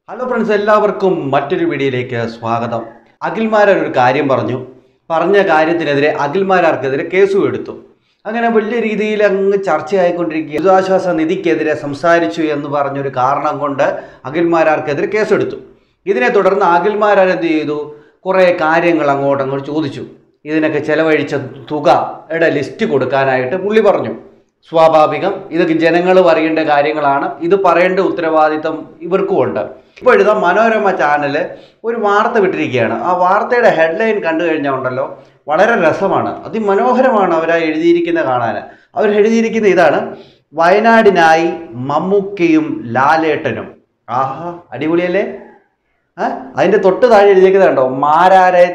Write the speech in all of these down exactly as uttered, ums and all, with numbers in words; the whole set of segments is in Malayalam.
ഹലോ ഫ്രണ്ട്സ്, എല്ലാവർക്കും മറ്റൊരു വീഡിയോയിലേക്ക് സ്വാഗതം. അഖിൽമാരാർ ഒരു കാര്യം പറഞ്ഞു. പറഞ്ഞ കാര്യത്തിനെതിരെ അഖിൽമാരാർക്കെതിരെ കേസും എടുത്തു. അങ്ങനെ വലിയ രീതിയിൽ അങ്ങ് ചർച്ചയായിക്കൊണ്ടിരിക്കുക. ദുരിതാശ്വാസ നിധിക്കെതിരെ സംസാരിച്ചു എന്ന് പറഞ്ഞൊരു കാരണം കൊണ്ട് അഖിൽമാരാർക്കെതിരെ കേസെടുത്തു. ഇതിനെ തുടർന്ന് അഖിൽമാരാർ എന്ത് ചെയ്തു? കുറേ കാര്യങ്ങൾ അങ്ങോട്ട് അങ്ങോട്ട് ചോദിച്ചു. ഇതിനൊക്കെ ചെലവഴിച്ച തുകയുടെ ലിസ്റ്റ് കൊടുക്കാനായിട്ട് പുള്ളി പറഞ്ഞു. സ്വാഭാവികം, ഇതൊക്കെ ജനങ്ങൾ പറയേണ്ട കാര്യങ്ങളാണ്. ഇത് പറയേണ്ട ഉത്തരവാദിത്തം ഇവർക്കും ഉണ്ട്. ഇപ്പോഴിതാ മനോരമ ചാനൽ ഒരു വാർത്ത വിട്ടിരിക്കുകയാണ്. ആ വാർത്തയുടെ ഹെഡ്ലൈൻ കണ്ടു കഴിഞ്ഞാൽ ഉണ്ടല്ലോ, വളരെ രസമാണ്, അതിമനോഹരമാണ് അവരാ എഴുതിയിരിക്കുന്ന കാണാൻ. അവർ എഴുതിയിരിക്കുന്ന ഇതാണ്: വയനാടിനായി മമ്മൂക്കയും ലാലേട്ടനും. ആഹാ, അടിപൊളിയല്ലേ? ആ അതിൻ്റെ തൊട്ട് താഴെ എഴുതിയിരിക്കുന്നത് കണ്ടോ? മാരാരെ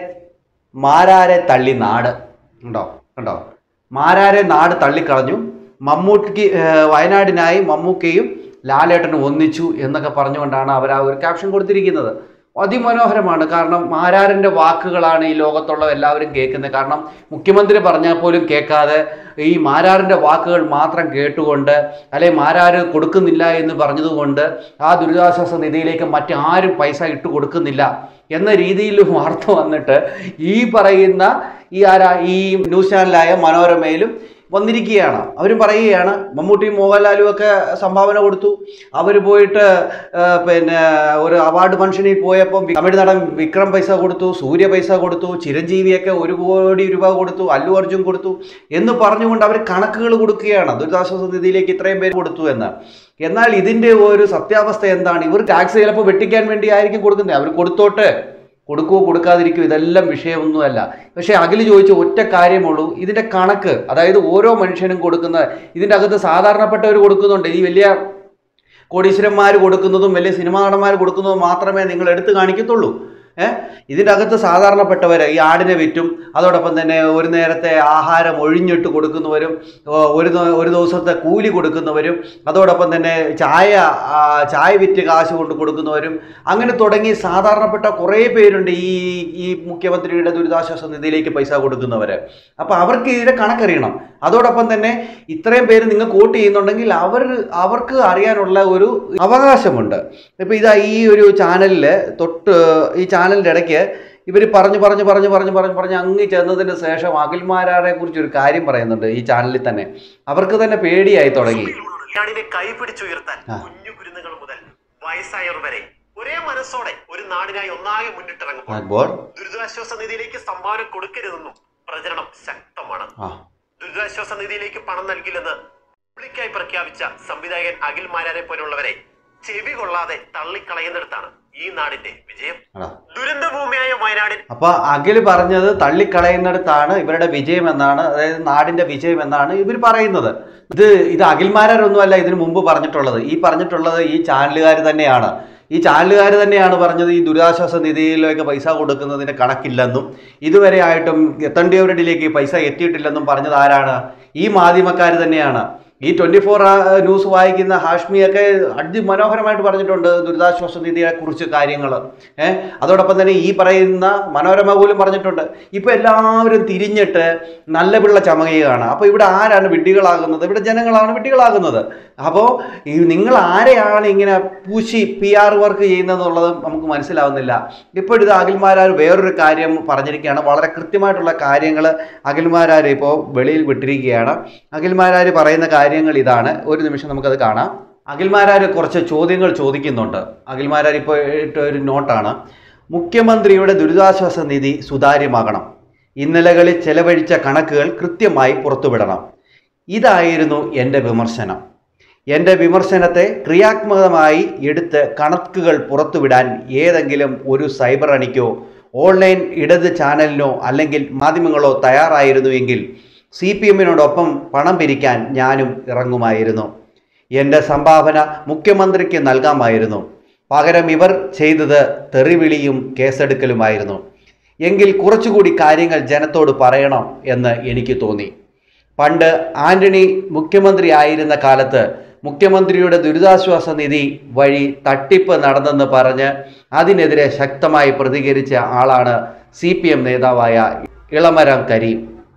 മാരാരെ തള്ളി നാട്. ഉണ്ടോ? കണ്ടോ? മാരാരെ നാട് തള്ളിക്കളഞ്ഞു, മമ്മൂട്ടിക്ക് വയനാടിനായി മമ്മൂക്കയും ലാലേട്ടനും ഒന്നിച്ചു എന്നൊക്കെ പറഞ്ഞുകൊണ്ടാണ് അവർ ആ ഒരു ക്യാപ്ഷൻ കൊടുത്തിരിക്കുന്നത്. അതിമനോഹരമാണ്. കാരണം മാരാരൻ്റെ വാക്കുകളാണ് ഈ ലോകത്തുള്ള എല്ലാവരും കേൾക്കുന്നത്. കാരണം മുഖ്യമന്ത്രി പറഞ്ഞാൽ പോലും കേൾക്കാതെ ഈ മാരാറിൻ്റെ വാക്കുകൾ മാത്രം കേട്ടുകൊണ്ട്, അല്ലെങ്കിൽ മാരാര് കൊടുക്കുന്നില്ല എന്ന് പറഞ്ഞതുകൊണ്ട് ആ ദുരിതാശ്വാസ നിധിയിലേക്ക് മറ്റാരും പൈസ ഇട്ട് കൊടുക്കുന്നില്ല എന്ന രീതിയിൽ വാർത്ത വന്നിട്ട് ഈ പറയുന്ന ഈ ആരാ ഈ ന്യൂസ് ചാനലായ മനോരമയിലും വന്നിരിക്കുകയാണ്. അവർ പറയുകയാണ്, മമ്മൂട്ടിയും മോഹൻലാലും ഒക്കെ സംഭാവന കൊടുത്തു. അവർ പോയിട്ട് പിന്നെ ഒരു അവാർഡ് ഫംഗ്ഷനിൽ പോയപ്പോൾ തമിഴ് നടൻ വിക്രം പൈസ കൊടുത്തു, സൂര്യ പൈസ കൊടുത്തു, ചിരഞ്ജീവിയൊക്കെ ഒരു കോടി രൂപ കൊടുത്തു, അല്ലു അർജുൻ കൊടുത്തു എന്ന് പറഞ്ഞുകൊണ്ട് അവർ കണക്കുകൾ കൊടുക്കുകയാണ്. ദുരിതാശ്വാസ നിധിയിലേക്ക് ഇത്രയും പേര് കൊടുത്തു എന്ന്. എന്നാൽ ഇതിൻ്റെ ഒരു സത്യാവസ്ഥ എന്താണ്? ഇവർ ടാക്സ് ചിലപ്പോൾ വെട്ടിക്കാൻ വേണ്ടി ആയിരിക്കും കൊടുക്കുന്നത്. അവർ കൊടുത്തോട്ട്, കൊടുക്കുവോ കൊടുക്കാതിരിക്കുമോ, ഇതെല്ലാം വിഷയമൊന്നുമല്ല. പക്ഷേ അഖിൽ ചോദിച്ച ഒറ്റ കാര്യമുള്ളൂ, ഇതിൻ്റെ കണക്ക്. അതായത് ഓരോ മനുഷ്യനും കൊടുക്കുന്ന, ഇതിൻ്റെ അകത്ത് സാധാരണപ്പെട്ടവർ കൊടുക്കുന്നുണ്ട്. ഈ വലിയ കോടീശ്വരന്മാർ കൊടുക്കുന്നതും വലിയ സിനിമാ നടന്മാർ കൊടുക്കുന്നതും മാത്രമേ നിങ്ങൾ എടുത്തു കാണിക്കത്തുള്ളൂ. ഏഹ് ഇതിൻ്റെ അകത്ത് സാധാരണപ്പെട്ടവർ ഈ ആടിനെ വിറ്റും അതോടൊപ്പം തന്നെ ഒരു നേരത്തെ ആഹാരം ഒഴിഞ്ഞിട്ട് കൊടുക്കുന്നവരും, ഒരു ഒരു ദിവസത്തെ കൂലി കൊടുക്കുന്നവരും, അതോടൊപ്പം തന്നെ ചായ ചായ വിറ്റ് കാശ് കൊണ്ട് കൊടുക്കുന്നവരും, അങ്ങനെ തുടങ്ങി സാധാരണപ്പെട്ട കുറേ പേരുണ്ട് ഈ ഈ മുഖ്യമന്ത്രിയുടെ ദുരിതാശ്വാസ നിധിയിലേക്ക് പൈസ കൊടുക്കുന്നവർ. അപ്പോൾ അവർക്ക് ഇതിൻ്റെ കണക്കറിയണം. അതോടൊപ്പം തന്നെ ഇത്രയും പേര് നിങ്ങൾക്ക് വോട്ട് ചെയ്യുന്നുണ്ടെങ്കിൽ അവർ അവർക്ക് അറിയാനുള്ള ഒരു അവകാശമുണ്ട്. ഇപ്പോൾ ഇതാ ഈ ഒരു ചാനലിൽ തൊട്ട് ഈ ചാനലിൻ്റെ ഇടയ്ക്ക് ഇവർ പറഞ്ഞു പറഞ്ഞു പറഞ്ഞു പറഞ്ഞു പറഞ്ഞു പറഞ്ഞ് അങ്ങ് ചെന്നതിന് ശേഷം അഖിൽമാരാരെ കുറിച്ച് ഒരു കാര്യം പറയുന്നുണ്ട് ഈ ചാനലിൽ തന്നെ. അവർക്ക് തന്നെ പേടിയായി തുടങ്ങി. കൈപിടിച്ചുയർത്താൻ കുഞ്ഞു കുരുന്നുകൾ മുതൽ വയസ്സായവർ വരെ ഒരേ മനസ്സോടെ ഒരു നാടിനായി ഒന്നാകെ മുന്നിട്ടിറങ്ങുമ്പോൾ ദുരിതാശ്വാസ നിധിയിലേക്ക് സംഭാവന കൊടുക്കരുതെന്നും പ്രചരണം ശക്തമാണ്. ദുരിതാശ്വാസ നിധിയിലേക്ക് പണം നൽകില്ലെന്ന് പബ്ലിക്കായി പ്രഖ്യാപിച്ച സംവിധായകൻ അഖിൽമാരാരെ പോലുള്ളവരെ ചെവി കൊള്ളാതെ തള്ളിക്കളയുന്നിടത്താണ് ഈ നാടിന്റെ വിജയം. ദുരന്തഭൂമിയായ വയനാടിൽ അപ്പൊ അഖിൽ പറഞ്ഞത് തള്ളിക്കളയുന്നിടത്താണ് ഇവരുടെ വിജയം എന്നാണ്, അതായത് നാടിന്റെ വിജയം എന്നാണ് ഇവർ പറയുന്നത്. ഇത് ഇത് അഖിൽമാരൊന്നുമല്ല ഇതിനു മുമ്പ് പറഞ്ഞിട്ടുള്ളത്. ഈ പറഞ്ഞിട്ടുള്ളത് ഈ ചാനലുകാർ തന്നെയാണ്. ഈ ചാനലുകാർ തന്നെയാണ് പറഞ്ഞത് ഈ ദുരിതാശ്വാസ നിധിയിലേക്ക് പൈസ കൊടുക്കുന്നതിന് കണക്കില്ലെന്നും ഇതുവരെ ആയിട്ടും എത്തേണ്ടവരിലേക്ക് പൈസ എത്തിയിട്ടില്ലെന്നും പറഞ്ഞത് ആരാണ്? ഈ മാധ്യമക്കാർ തന്നെയാണ്. ഈ ട്വൻറ്റി ഫോർ ന്യൂസ് വായിക്കുന്ന ഹാഷ്മിയൊക്കെ അതിമനോഹരമായിട്ട് പറഞ്ഞിട്ടുണ്ട് ദുരിതാശ്വാസ നിധിയെക്കുറിച്ച് കാര്യങ്ങൾ. ഏഹ് അതോടൊപ്പം തന്നെ ഈ പറയുന്ന മനോരമ പോലും പറഞ്ഞിട്ടുണ്ട്. ഇപ്പോൾ എല്ലാവരും തിരിഞ്ഞിട്ട് നല്ല പിള്ള ചമയുകയാണ്. അപ്പോൾ ഇവിടെ ആരാണ് വിഡ്ഢികളാകുന്നത്? ഇവിടെ ജനങ്ങളാണ് വിഡ്ഢികളാകുന്നത്. അപ്പോൾ ഈ നിങ്ങൾ ആരെയാണ് ഇങ്ങനെ പൂശി പി ആർ വർക്ക് ചെയ്യുന്നതെന്നുള്ളത് നമുക്ക് മനസ്സിലാവുന്നില്ല. ഇപ്പോഴിത് അഖിൽമാരാർ വേറൊരു കാര്യം പറഞ്ഞിരിക്കുകയാണ്. വളരെ കൃത്യമായിട്ടുള്ള കാര്യങ്ങൾ അഖിൽമാരാർ ഇപ്പോൾ വെളിയിൽ വിട്ടിരിക്കുകയാണ്. അഖിൽമാരാർ പറയുന്ന കാര്യം കാര്യങ്ങൾ ഇതാണ്. ഒരു നിമിഷം നമുക്കത് കാണാം. അഖിൽമാരാർ കുറച്ച് ചോദ്യങ്ങൾ ചോദിക്കുന്നുണ്ട്. അഖിൽമാരാർ ഇപ്പോൾ ഇട്ട ഒരു നോട്ടാണ്: മുഖ്യമന്ത്രിയുടെ ദുരിതാശ്വാസ നിധി സുതാര്യമാകണം, ഇന്നലകളിൽ ചെലവഴിച്ച കണക്കുകൾ കൃത്യമായി പുറത്തുവിടണം. ഇതായിരുന്നു എൻ്റെ വിമർശനം. എൻ്റെ വിമർശനത്തെ ക്രിയാത്മകമായി എടുത്ത് കണക്കുകൾ പുറത്തുവിടാൻ ഏതെങ്കിലും ഒരു സൈബർ അണിക്കോ ഓൺലൈൻ ഇടത് ചാനലിനോ അല്ലെങ്കിൽ മാധ്യമങ്ങളോ തയ്യാറായിരുന്നുവെങ്കിൽ സി പി എമ്മിനോടൊപ്പം പണം പിരിക്കാൻ ഞാനും ഇറങ്ങുമായിരുന്നു. എൻ്റെ സംഭാവന മുഖ്യമന്ത്രിക്ക് നൽകാമായിരുന്നു. പകരം ഇവർ ചെയ്തത് തെറിവിളിയും കേസെടുക്കലുമായിരുന്നു. എങ്കിൽ കുറച്ചുകൂടി കാര്യങ്ങൾ ജനത്തോട് പറയണം എന്ന് എനിക്ക് തോന്നി. പണ്ട് ആന്റണി മുഖ്യമന്ത്രി ആയിരുന്ന കാലത്ത് മുഖ്യമന്ത്രിയുടെ ദുരിതാശ്വാസ നിധി വഴി തട്ടിപ്പ് നടന്നെന്ന് പറഞ്ഞ് അതിനെതിരെ ശക്തമായി പ്രതികരിച്ച ആളാണ് സി പി എം നേതാവായ ഇളമരം കരീം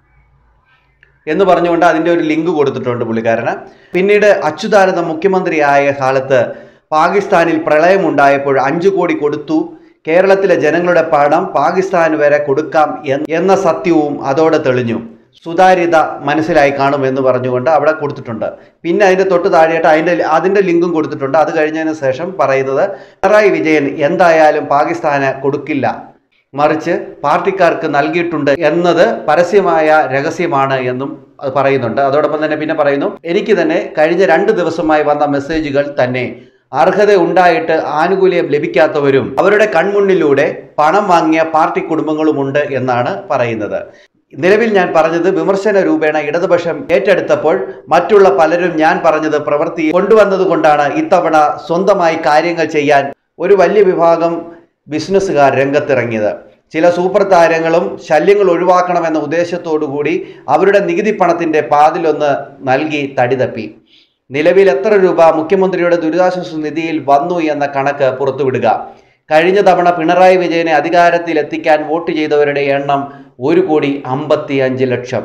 എന്ന് പറഞ്ഞുകൊണ്ട് അതിൻ്റെ ഒരു ലിങ്ക് കൊടുത്തിട്ടുണ്ട് പുള്ളിക്കാരന്. പിന്നീട് അച്യുതാനന്ദൻ മുഖ്യമന്ത്രിയായ കാലത്ത് പാകിസ്ഥാനിൽ പ്രളയമുണ്ടായപ്പോൾ അഞ്ചു കോടി കൊടുത്തു, കേരളത്തിലെ ജനങ്ങളുടെ പണം പാകിസ്ഥാന് വരെ കൊടുക്കാം എന്ന സത്യവും അതോടെ തെളിഞ്ഞു. സുതാര്യത മനസ്സിലായി കാണുമെന്ന് പറഞ്ഞുകൊണ്ട് അവിടെ കൊടുത്തിട്ടുണ്ട്. പിന്നെ അതിൻ്റെ തൊട്ട് താഴെയായിട്ട് അതിൻ്റെ അതിൻ്റെ ലിങ്കും കൊടുത്തിട്ടുണ്ട്. അത് കഴിഞ്ഞതിന് ശേഷം പറയുന്നത് പിണറായി വിജയൻ എന്തായാലും പാകിസ്ഥാന് കൊടുക്കില്ല, മറിച്ച് പാർട്ടിക്കാർക്ക് നൽകിയിട്ടുണ്ട് എന്നത് പരസ്യമായ രഹസ്യമാണ് എന്നും അത് പറയുന്നുണ്ട്. അതോടൊപ്പം തന്നെ പിന്നെ പറയുന്നു, എനിക്ക് തന്നെ കഴിഞ്ഞ രണ്ട് ദിവസമായി വന്ന മെസ്സേജുകൾ തന്നെ അർഹത ഉണ്ടായിട്ട് ആനുകൂല്യം ലഭിക്കാത്തവരും അവരുടെ കൺമുന്നിലൂടെ പണം വാങ്ങിയ പാർട്ടി കുടുംബങ്ങളുമുണ്ട് എന്നാണ് പറയുന്നത്. നിലവിൽ ഞാൻ പറഞ്ഞത് വിമർശന രൂപേണ ഇടതുപക്ഷം ഏറ്റെടുത്തപ്പോൾ മറ്റുള്ള പലരും ഞാൻ പറഞ്ഞത് പ്രവൃത്തി കൊണ്ടുവന്നത് കൊണ്ടാണ് ഇത്തവണ സ്വന്തമായി കാര്യങ്ങൾ ചെയ്യാൻ ഒരു വലിയ വിഭാഗം ബിസിനസ്സുകാർ രംഗത്തിറങ്ങിയത്. ചില സൂപ്പർ താരങ്ങളും ശല്യങ്ങൾ ഒഴിവാക്കണമെന്ന ഉദ്ദേശത്തോടു കൂടി അവരുടെ നികുതി പണത്തിൻ്റെ പാതിലൊന്ന് നൽകി തടി തപ്പി. നിലവിൽ എത്ര രൂപ മുഖ്യമന്ത്രിയുടെ ദുരിതാശ്വാസ നിധിയിൽ വന്നു എന്ന കണക്ക് പുറത്തുവിടുക. കഴിഞ്ഞ തവണ പിണറായി വിജയനെ അധികാരത്തിൽ എത്തിക്കാൻ വോട്ട് ചെയ്തവരുടെ എണ്ണം ഒരു കോടി അമ്പത്തി അഞ്ച് ലക്ഷം.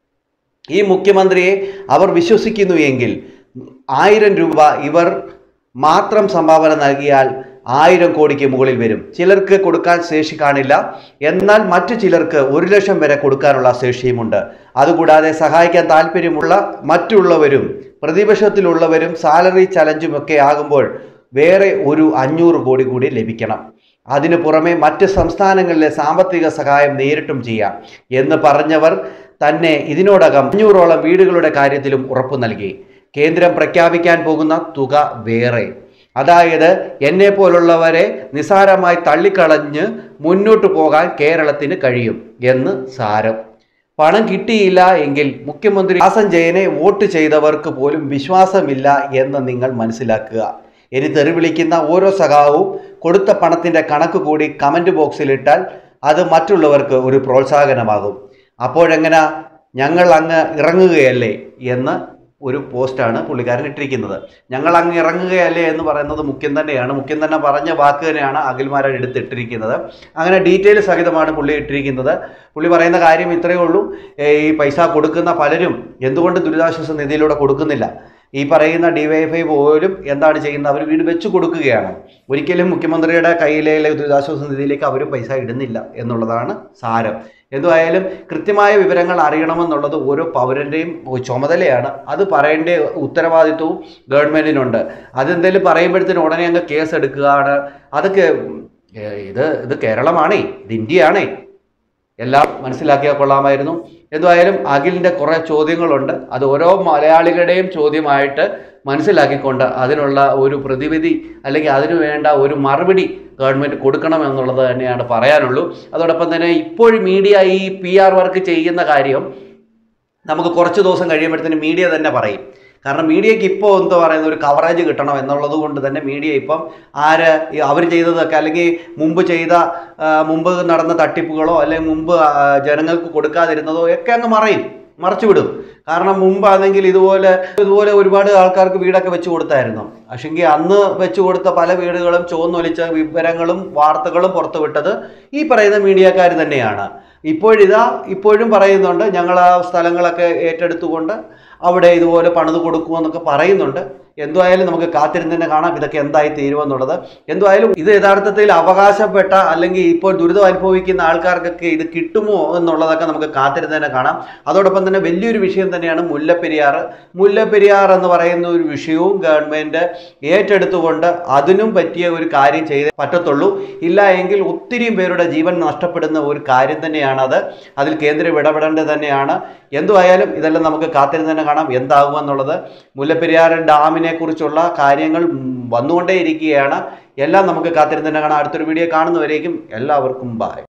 ഈ മുഖ്യമന്ത്രിയെ അവർ വിശ്വസിക്കുന്നു എങ്കിൽ ആയിരം രൂപ ഇവർ മാത്രം സംഭാവന നൽകിയാൽ ആയിരം കോടിക്ക് മുകളിൽ വരും. ചിലർക്ക് കൊടുക്കാൻ ശേഷി കാണില്ല, എന്നാൽ മറ്റു ചിലർക്ക് ഒരു ലക്ഷം വരെ കൊടുക്കാനുള്ള ശേഷിയുമുണ്ട്. അതുകൂടാതെ സഹായിക്കാൻ താല്പര്യമുള്ള മറ്റുള്ളവരും പ്രതിപക്ഷത്തിലുള്ളവരും സാലറി ചലഞ്ചുമൊക്കെ ആകുമ്പോൾ വേറെ ഒരു അഞ്ഞൂറ് കോടി കൂടി ലഭിക്കണം. അതിനു പുറമെ മറ്റ് സംസ്ഥാനങ്ങളിലെ സാമ്പത്തിക സഹായം നേരിട്ടും ചെയ്യാം എന്ന് പറഞ്ഞവർ തന്നെ ഇതിനോടകം അഞ്ഞൂറോളം വീടുകളുടെ കാര്യത്തിലും ഉറപ്പു നൽകി. കേന്ദ്രം പ്രഖ്യാപിക്കാൻ പോകുന്ന തുക വേറെ. അതായത് എന്നെ പോലുള്ളവരെ നിസാരമായി തള്ളിക്കളഞ്ഞ് മുന്നോട്ട് പോകാൻ കേരളത്തിന് കഴിയും എന്ന് സാരം. പണം കിട്ടിയില്ല എങ്കിൽ മുഖ്യമന്ത്രി പിണറായി വിജയനെ വോട്ട് ചെയ്തവർക്ക് പോലും വിശ്വാസമില്ല എന്ന് നിങ്ങൾ മനസ്സിലാക്കുക. ഇനി തെറി വിളിക്കുന്ന ഓരോ സഖാവും കൊടുത്ത പണത്തിൻ്റെ കണക്ക് കൂടി കമൻറ്റ് ബോക്സിലിട്ടാൽ അത് മറ്റുള്ളവർക്ക് ഒരു പ്രോത്സാഹനമാകും. അപ്പോഴെങ്ങനെ ഞങ്ങൾ അങ്ങ് ഇറങ്ങുകയല്ലേ എന്ന് ഒരു പോസ്റ്റാണ് പുള്ളിക്കാരൻ ഇട്ടിരിക്കുന്നത്. ഞങ്ങൾ അങ്ങ് ഇറങ്ങുകയല്ലേ എന്ന് പറയുന്നത് മുഖ്യം തന്നെയാണ്. മുഖ്യം തന്നെ പറഞ്ഞ വാക്ക് തന്നെയാണ് അഖിൽമാരാർ എടുത്തിട്ടിരിക്കുന്നത്. അങ്ങനെ ഡീറ്റെയിൽ സഹിതമാണ് പുള്ളി ഇട്ടിരിക്കുന്നത്. പുള്ളി പറയുന്ന കാര്യം ഇത്രയേ ഉള്ളൂ. ഈ പൈസ കൊടുക്കുന്ന പലരും എന്തുകൊണ്ട് ദുരിതാശ്വാസ നിധിയിലൂടെ കൊടുക്കുന്നില്ല? ഈ പറയുന്ന ഡിവൈഎഫ്ഐ പോലും എന്താണ് ചെയ്യുന്നത്? അവർ വീട് വെച്ച് കൊടുക്കുകയാണ്. ഒരിക്കലും മുഖ്യമന്ത്രിയുടെ കയ്യിലെ ദുരിതാശ്വാസ നിധിയിലേക്ക് അവർ പൈസ ഇടുന്നില്ല എന്നുള്ളതാണ് സാരം. എന്തായാലും കൃത്യമായ വിവരങ്ങൾ അറിയണമെന്നുള്ളത് ഓരോ പൗരൻ്റെയും ചുമതലയാണ്. അത് പറയേണ്ട ഉത്തരവാദിത്വവും ഗവൺമെൻറ്റിനുണ്ട്. അതെന്തെങ്കിലും പറയുമ്പോഴത്തേനും ഉടനെ അങ്ങ് കേസ് എടുക്കുകയാണ്. അതൊക്കെ ഇത് ഇത് കേരളമാണേ, ഇത് ഇന്ത്യയാണേ, എല്ലാം മനസ്സിലാക്കിയാൽ കൊള്ളാമായിരുന്നു. എന്തായാലും അഖിലിൻ്റെ കുറേ ചോദ്യങ്ങളുണ്ട്. അത് ഓരോ മലയാളികളുടെയും ചോദ്യമായിട്ട് മനസ്സിലാക്കിക്കൊണ്ട് അതിനുള്ള ഒരു പ്രതിവിധി അല്ലെങ്കിൽ അതിനു വേണ്ട ഒരു മറുപടി ഗവൺമെൻറ് കൊടുക്കണം എന്നുള്ളത് തന്നെയാണ് പറയാനുള്ളൂ. അതോടൊപ്പം തന്നെ ഇപ്പോൾ മീഡിയ ഈ പി ആർ വർക്ക് ചെയ്യുന്ന കാര്യം നമുക്ക് കുറച്ച് ദിവസം കഴിയുമ്പോഴത്തേനും മീഡിയ തന്നെ പറയും. കാരണം മീഡിയയ്ക്ക് ഇപ്പോൾ എന്താ പറയുന്നത് ഒരു കവറേജ് കിട്ടണം എന്നുള്ളത് കൊണ്ട് തന്നെ മീഡിയ ഇപ്പം ആര് അവർ ചെയ്തതൊക്കെ അല്ലെങ്കിൽ മുമ്പ് ചെയ്ത മുമ്പ് നടന്ന തട്ടിപ്പുകളോ അല്ലെങ്കിൽ മുമ്പ് ജനങ്ങൾക്ക് കൊടുക്കാതിരുന്നതോ ഒക്കെ അങ്ങ് മറയും, മറച്ചുവിടും. കാരണം മുമ്പാണെങ്കിൽ ഇതുപോലെ ഇതുപോലെ ഒരുപാട് ആൾക്കാർക്ക് വീടൊക്കെ വെച്ച് കൊടുത്തായിരുന്നു. പക്ഷെങ്കിൽ അന്ന് വെച്ച് കൊടുത്ത പല വീടുകളും ചുവന്നൊലിച്ച വിവരങ്ങളും വാർത്തകളും പുറത്തുവിട്ടത് ഈ പറയുന്ന മീഡിയക്കാർ തന്നെയാണ്. ഇപ്പോഴിതാ ഇപ്പോഴും പറയുന്നുണ്ട് ഞങ്ങൾ ആ സ്ഥലങ്ങളൊക്കെ ഏറ്റെടുത്തുകൊണ്ട് അവിടെ ഇതുപോലെ പണിത് കൊടുക്കുമെന്നൊക്കെ പറയുന്നുണ്ട്. എന്തായാലും നമുക്ക് കാത്തിരുന്ന് തന്നെ കാണാം ഇതൊക്കെ എന്തായി തീരുമെന്നുള്ളത്. എന്തായാലും ഇത് യഥാർത്ഥത്തിൽ അവകാശപ്പെട്ട അല്ലെങ്കിൽ ഇപ്പോൾ ദുരിതം അനുഭവിക്കുന്ന ആൾക്കാർക്കൊക്കെ ഇത് കിട്ടുമോ എന്നുള്ളതൊക്കെ നമുക്ക് കാത്തിരുന്ന് തന്നെ കാണാം. അതോടൊപ്പം തന്നെ വലിയൊരു വിഷയം തന്നെയാണ് മുല്ലപ്പെരിയാർ. മുല്ലപ്പെരിയാർ എന്ന് പറയുന്ന ഒരു വിഷയവും ഗവൺമെൻറ് ഏറ്റെടുത്തുകൊണ്ട് അതിനും പറ്റിയ ഒരു കാര്യം ചെയ്തേ പറ്റത്തുള്ളൂ. ഇല്ല എങ്കിൽ ഒത്തിരിയും പേരുടെ ജീവൻ നഷ്ടപ്പെടുന്ന ഒരു കാര്യം തന്നെയാണത്. അതിൽ കേന്ദ്രം ഇടപെടേണ്ടത് തന്നെയാണ്. എന്തുമായാലും ഇതെല്ലാം നമുക്ക് കാത്തിരുന്ന് തന്നെ കാണാം എന്താകുമെന്നുള്ളത്. മുല്ലപ്പെരിയാർ ഡാമിനെ കുറിച്ചുള്ള കാര്യങ്ങൾ വന്നുകൊണ്ടേയിരിക്കുകയാണ്. എല്ലാം നമുക്ക് കാത്തിരുന്ന് തന്നെ കാണാം. അടുത്തൊരു വീഡിയോ കാണുന്നവരേക്കും എല്ലാവർക്കും ബൈ.